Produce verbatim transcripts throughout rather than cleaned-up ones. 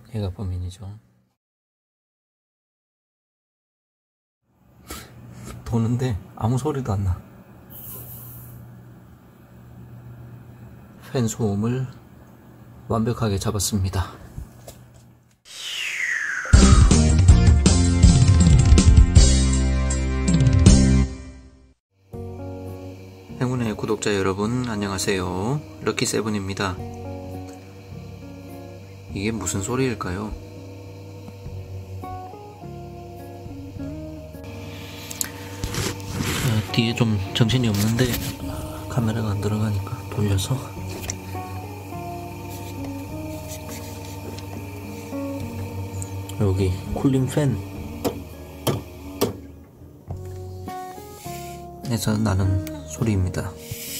얘가 범인이죠. 도는데 아무 소리도 안 나. 팬 소음을 완벽하게 잡았습니다. 행운의 구독자 여러분 안녕하세요. 럭키세븐입니다. 이게 무슨 소리일까요? 자, 뒤에 좀 정신이 없는데 카메라가 안 들어가니까 돌려서 여기 쿨링 팬에서 나는 소리입니다.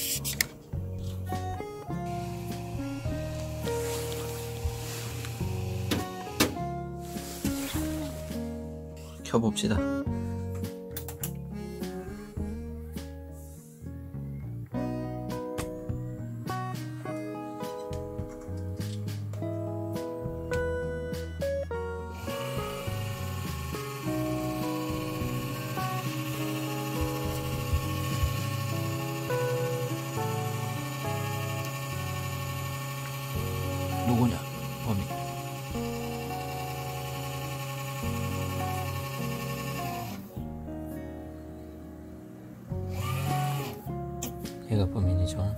켜봅시다. 누구냐 범인. 얘가 범인이죠.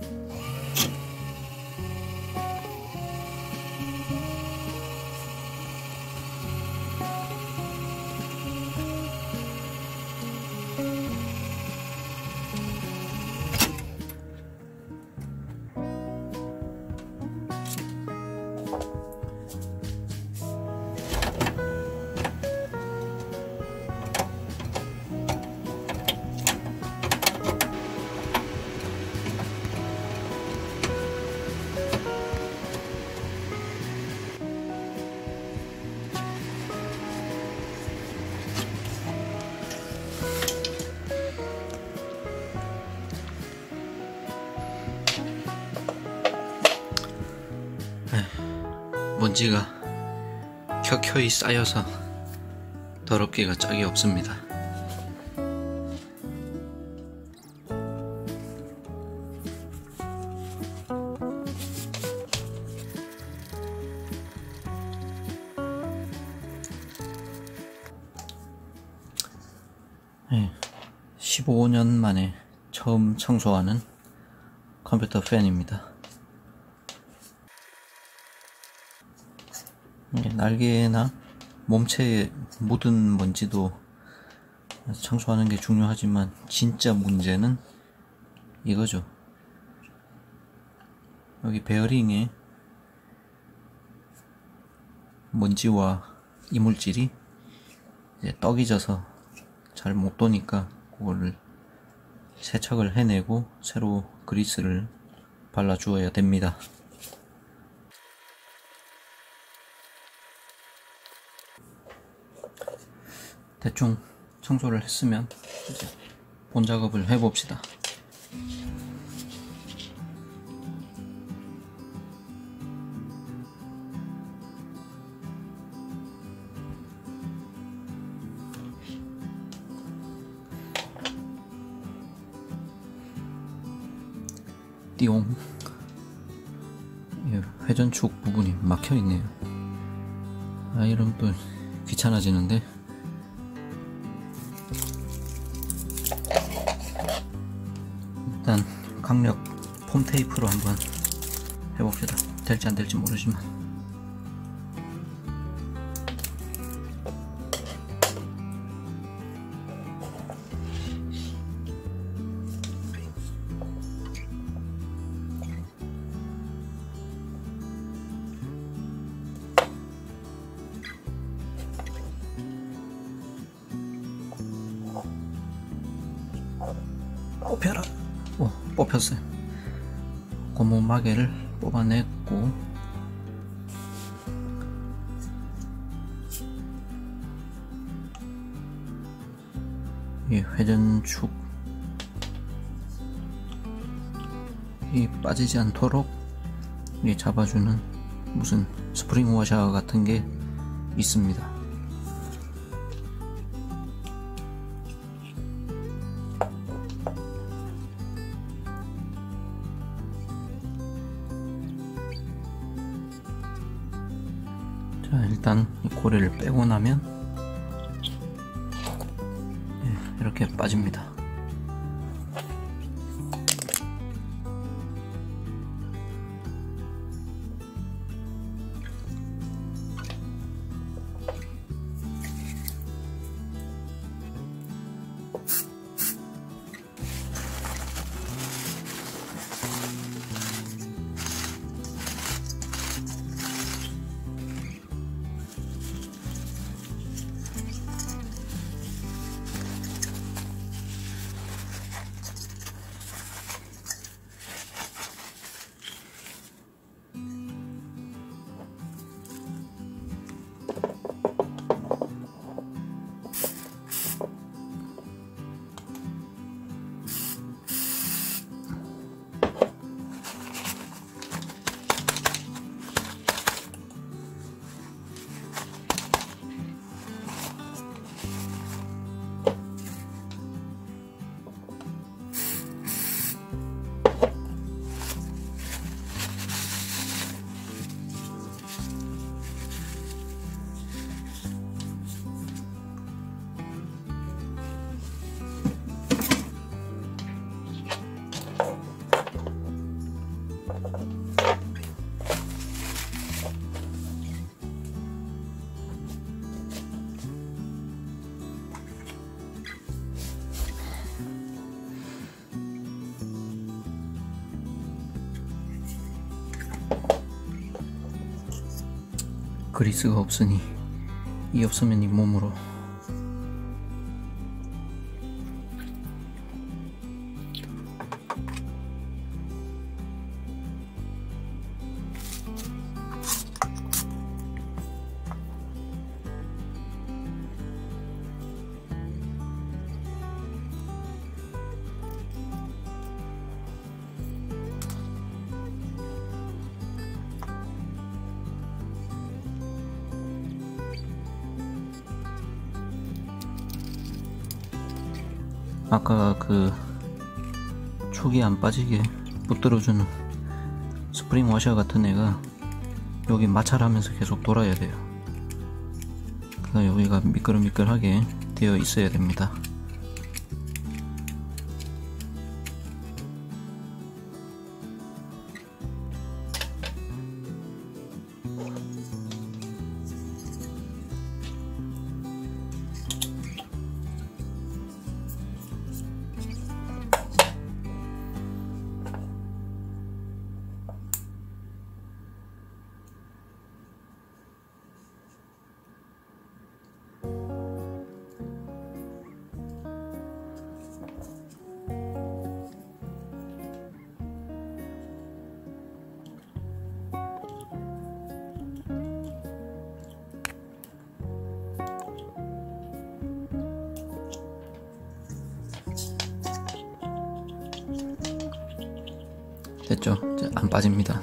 먼지가 켜켜이 쌓여서 더럽기가 짝이 없습니다. 네, 십오 년 만에 처음 청소하는 컴퓨터 팬입니다. 날개나 몸체에 묻은 먼지도 청소하는 게 중요하지만 진짜 문제는 이거죠. 여기 베어링에 먼지와 이물질이 이제 떡이 져서 잘 못 도니까 그거를 세척을 해내고 새로 그리스를 발라 주어야 됩니다. 대충 청소를 했으면 이제 본 작업을 해봅시다. 띠용. 회전축 부분이 막혀있네요. 아, 이러면 또 귀찮아지는데 일단 강력 폼 테이프로 한번 해봅시다. 될지 안 될지 모르지만. 뽑혀라. 오, 뽑혔어요. 고무 마개를 뽑아냈고 이 회전축이 빠지지 않도록 이 잡아주는 무슨 스프링 워셔 같은 게 있습니다. 자, 일단 이 고리를 빼고 나면 이렇게 빠집니다. 그리스가 없으니 이 없으면 이 몸으로 아까 그 촉이 안 빠지게 붙들어주는 스프링 워셔 같은 애가 여기 마찰하면서 계속 돌아야 돼요. 그래서 여기가 미끌미끌하게 되어 있어야 됩니다. 됐죠? 이제 안 빠집니다.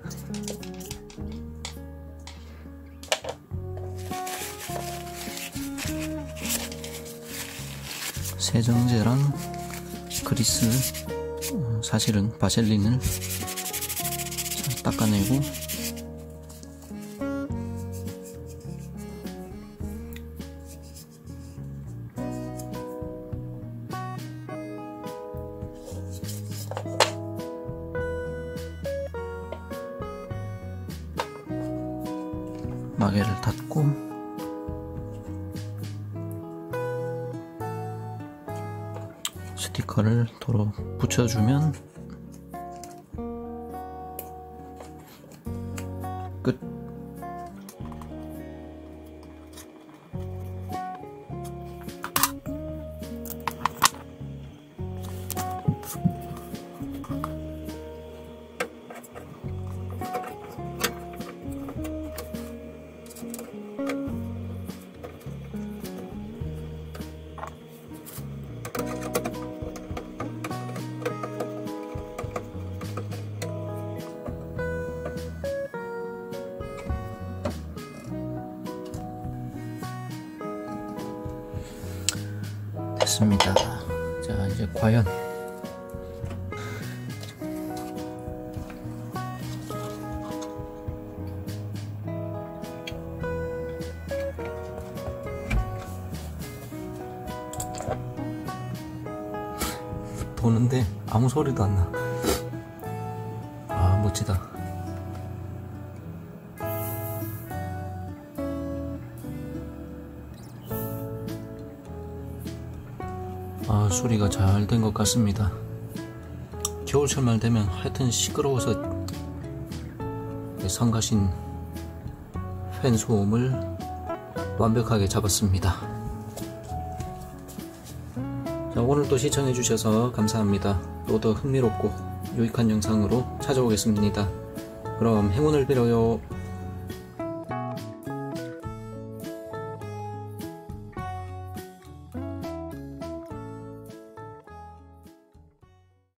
세정제랑 그리스, 어, 사실은 바셀린을 닦아내고 마개를 닫고 스티커를 도로 붙여주면 끝. 됐습니다. 자, 이제 과연 도는데 아무 소리도 안 나. 아, 멋지다. 아, 수리가 잘 된 것 같습니다. 겨울철만 되면 하여튼 시끄러워서 성가신 팬 소음을 완벽하게 잡았습니다. 자, 오늘도 시청해주셔서 감사합니다. 또 더 흥미롭고 유익한 영상으로 찾아오겠습니다. 그럼 행운을 빌어요.